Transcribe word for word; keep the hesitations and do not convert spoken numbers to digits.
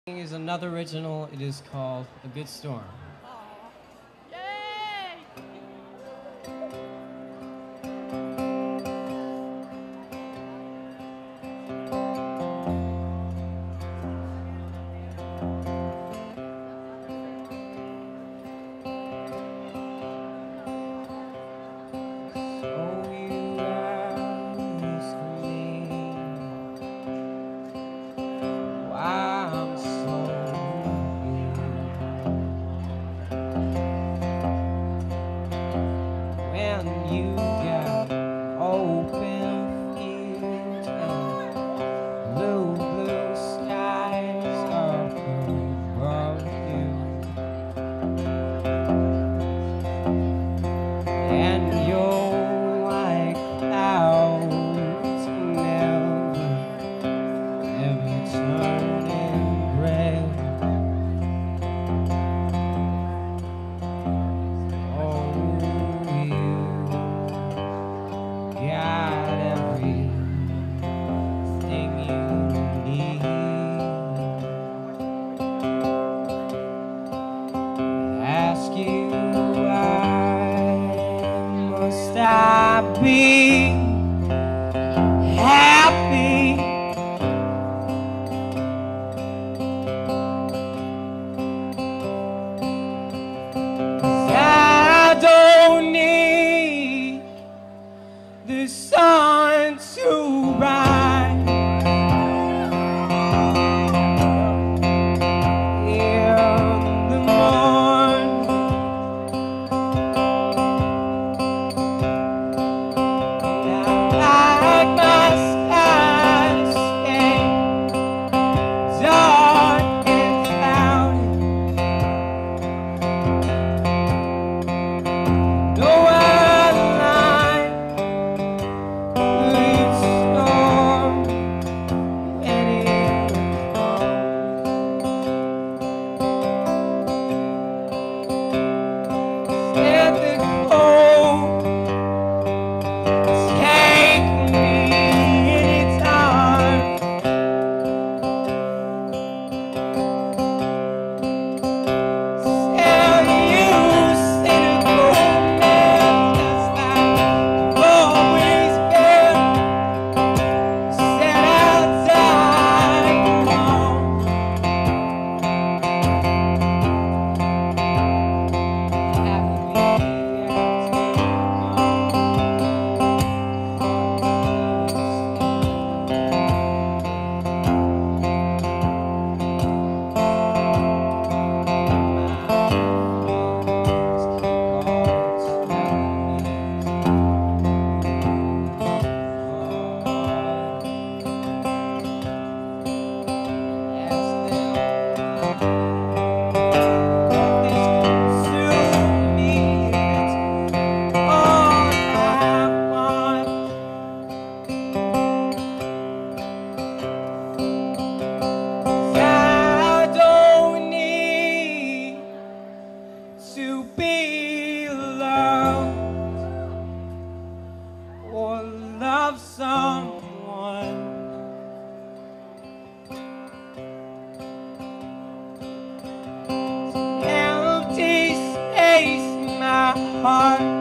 Is another original. It is called A Good Storm. You got open fields and blue, blue skies up above you, and you're like clouds never, ever turning gray. Got everything you need. Ask you why must I be happy? 'Cause I don't need the sun to rise in the morning. And I like my sky to stay dark and cloudy. No other line leaves storm when it comes. And the cold is taking me in its arms. Tell you cynical man, just like you've always been. Set outside alone. To be loved or love someone. Empty space in my heart.